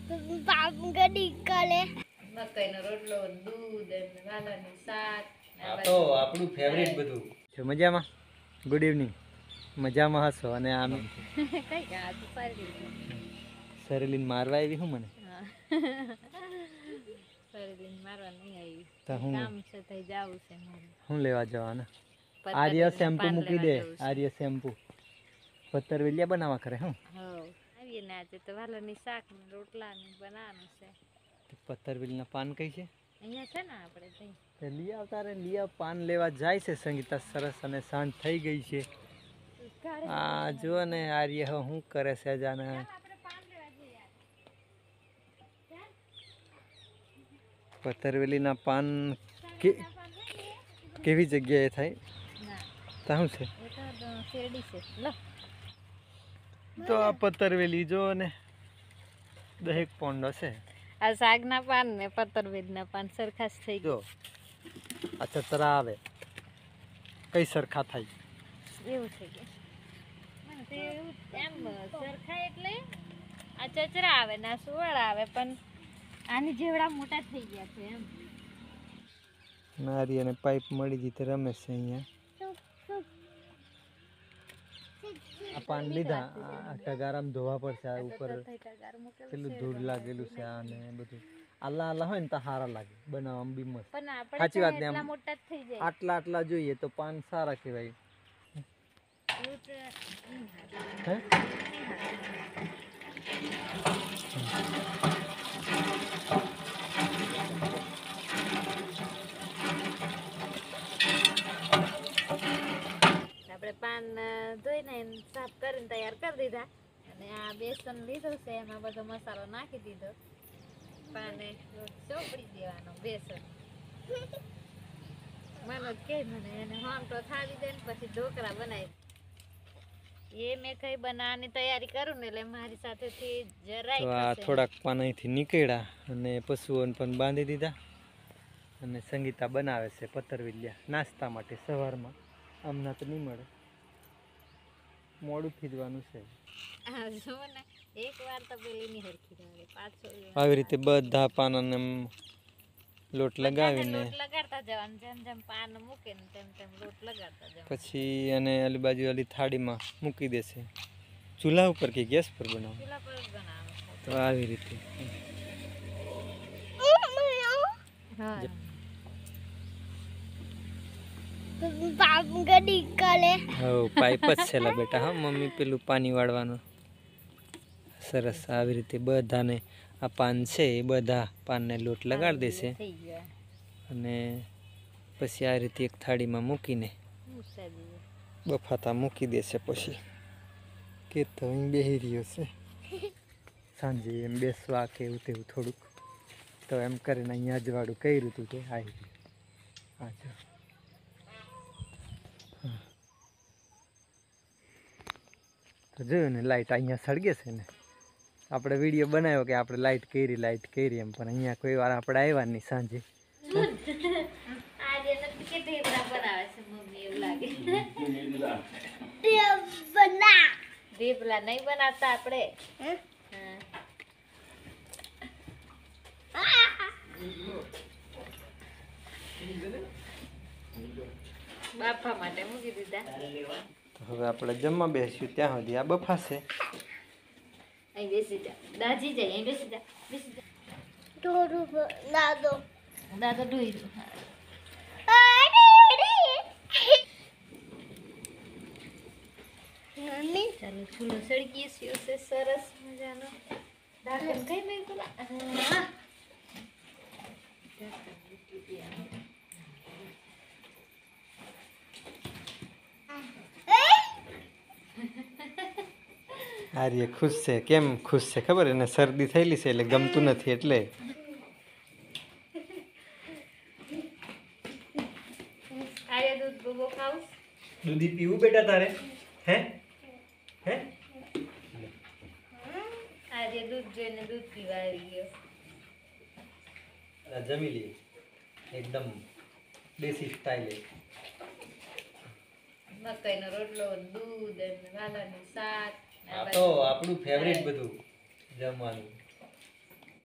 પાપડી કાલે મકાઈનો રોટલો દૂધ અને વાલાનું શાક આ તો આપણું ફેવરિટ બધું છે મજામાં ગુડ ઇવનિંગ મજામાં હશો અને આમ કઈ ગા તો સરેલીન મારવા આવી હું મને સરેલીન મારવા નહીં આવી તો હું કામ છે થઈ જાવું છે મારે હું લેવા જવાના આર્ય શેમ્પુ મૂકી દે આર્ય શેમ્પુ પત્તરવેલિયા બનાવવા કરે હું આવીએ ને આજે તો વાલાની શાક ને રોટલા ને બનાવવાનું છે પત્તરવેલીના પાન કઈ છે અહીંયા છે ને આપણે તઈ લઈ આવતા રે લઈ આવ પાન લેવા જાય છે સંગીતા સરસ અને સાંજ થઈ ગઈ છે આ જો ને આર્ય હું કરે છે જાને પત્તરવેલીના પાન કેવી જગ્યાએ થાય શું છે તો આ પત્તરવેલી જો ને દહેક પોંડો છે આ શાકના પાન ને પત્તરવેલીના પાન સરખા થઈ ગયો આ ચતરા આવે કઈ સરખા થાય એવું છે કે એમ સરખા એટલે આ ચચરા આવે ને આ સુવળ આવે પણ આની જેવડા મોટા થઈ ગયા છે એમ નારી અને પાઇપ મળી જઈ તો રમે છે અહીંયા આ પાન લીધા આ ટગારામાં ધોવા પડશે આ ઉપર પેલું ધૂળ લાગેલું છે આ ને બધું આલા આલા હોય ને તો સારા લાગે બનાવવામાં બી મસ્ત સાચી વાત ને આટલા આટલા જોઈએ તો પાન સારા કહેવાય આપણે પાન ધોઈને સાફ કરીને તૈયાર કરી દીધા અને આ બેસન લીધું છે એમાં બધો મસાલો નાખી દીધો પાને ચોપડી દેવાનો બેસન મને કે મને એને હમ તો થાળી દે ને પછી ઢોકળા બનાવી એ મેં કઈ બનાવવાની તૈયારી કરું ને એટલે મારી સાથેથી જરાય થોડાક પાન અહીંથી નીકળ્યા અને પશુઓને પણ બાંધી દીધા અને સંગીતા બનાવે છે પત્તરવેલિયા નાસ્તા માટે સવારમાં હમણાં તો નહીં મળે મોડું થીજવાનું છે આવી રીતે બધા પાનને લોટ લગાવીને લગાડતા જવાનું જેમ જેમ પાન મૂકે ને તેમ તેમ લોટ લગાડતા જવાનું પછી અને આલી બાજુ આલી થાળીમાં મૂકી દેશે ચૂલા ઉપર કે ગેસ પર બનાવો ચૂલા પર જ બનાવો તો આવી રીતે હા પાઇપ જ છે લા બેટા હા મમ્મી પેલું પાણી વાળવાનું સરસ આવી રીતે બધાને આ પાન છે એ બધા પાનને લોટ લગાડી દેશે અને પછી આ રીતે એક થાળીમાં મૂકીને બફાતા મૂકી દેશે પછી કે તો અહીં બેસી રહ્યો છે સાંજે એમ બેસવા કે એવું તેવું થોડુંક તો એમ કરીને અહીંયા અજવાળું કર્યું હતું કે આવી હા તો જોયું ને લાઇટ અહીંયા સળગે છે ને આપણે વિડીયો બનાવ્યો કે આપણે લાઇટ કરી એમ પણ અહીંયા કોઈ વાર આપણે આવ્યા નહીં સાંજે ઢેપલા નહીં બનાવતા આપણે બાફા માટે મૂકી દીધા હવે આપણે જમવા બેસ્યું ત્યાં સુધી આ બફાશે અહીં બેસી જા દાજી જાય અહીં બેસી જા દાદો દાદો ધોઈ દો ચાલો ચૂલો સળગી ગયો છે સરસ મજાનો ઢાંકણ કઈ મેં પેલા આર્ય ખુશ છે કેમ ખુશ છે ખબર એને શરદી થયેલી છે એટલે ગમતું નથી એટલે આર્ય દૂધ બબો ખાવું દૂધી પીવું બેટા તારે હે હે આર્ય દૂધ જોઈને દૂધ પીવા આવી ગયો જમી લે એકદમ દેશી સ્ટાઇલ મકાઈનો રોટલો દૂધ અને વાલાનું શાક આ તો આપણું ફેવરિટ બધું જમવાનું